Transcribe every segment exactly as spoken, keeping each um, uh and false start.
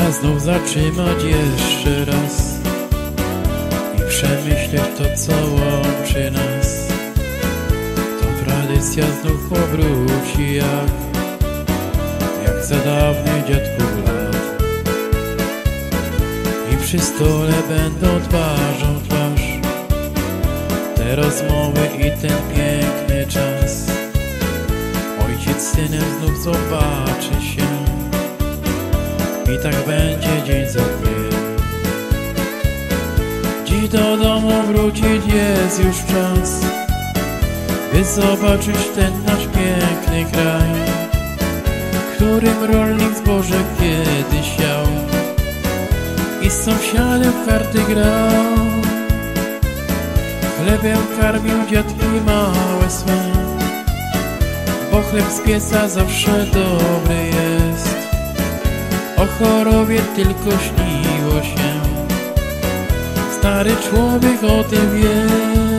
Pora znów zatrzymać jeszcze raz i przemyśleć to, co łączy nas. To tradycja znów powróci jak jak za dawnych dziadków lat. I przy stole będą twarzą w twarz te rozmowy i ten piękny czas. Ojciec z synem znów zobaczy się i tak będzie dzień za dniem. Dziś do domu wrócić jest już czas, by zobaczyć ten nasz piękny kraj, w którym rolnik zboże kiedyś siał i z sąsiadem w karty grał. Chlebem karmił dziadki małe swe, bo chleb z pieca zawsze dobry jest. O chorobie tylko śniło się, stary człowiek o tym wie.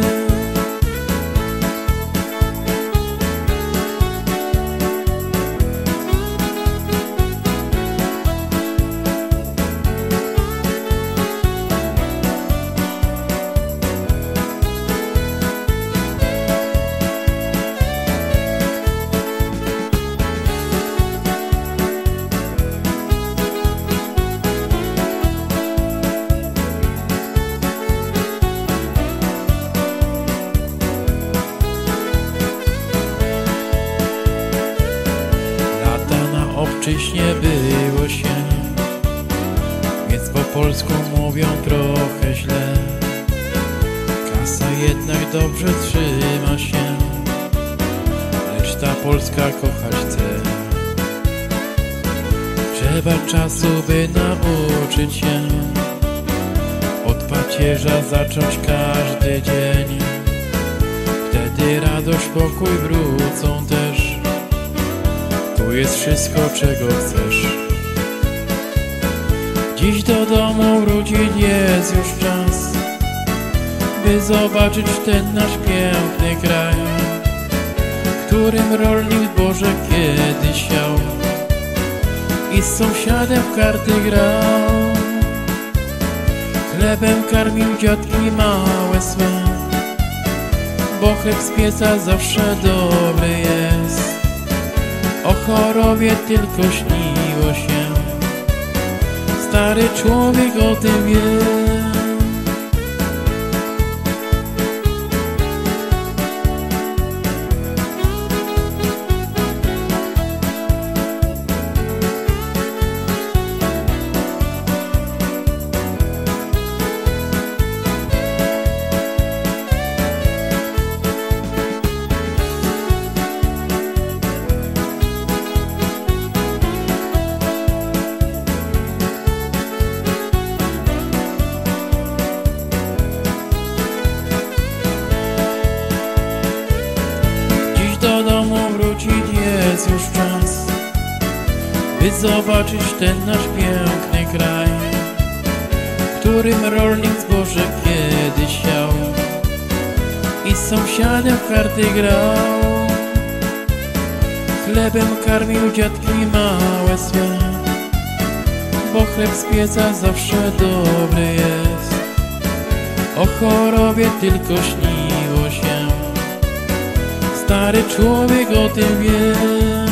Obczyśnie było się, więc po polsku mówią trochę źle. Kasa jednak dobrze trzyma się, lecz ta Polska kochać chce. Trzeba czasu, by nauczyć się od pacierza zacząć każdy dzień. Wtedy radość, pokój wrócą też. Tu jest wszystko, czego chcesz. Dziś do domu wrócić jest już czas, by zobaczyć ten nasz piękny kraj, w którym rolnik zboże kiedyś siał i z sąsiadem w karty grał. Chlebem karmił dziadki małe swe, bo chleb z pieca zawsze dobry jest. O chorobie tylko śniło się, stary człowiek o tym wie. Do domu wrócić jest już czas, by zobaczyć ten nasz piękny kraj, w którym rolnik zboże kiedyś siał i z sąsiadem w karty grał. Chlebem karmił dziadki małe swe, bo chleb z pieca zawsze dobry jest. O chorobie tylko śniło się, stary człowiek o tym wie.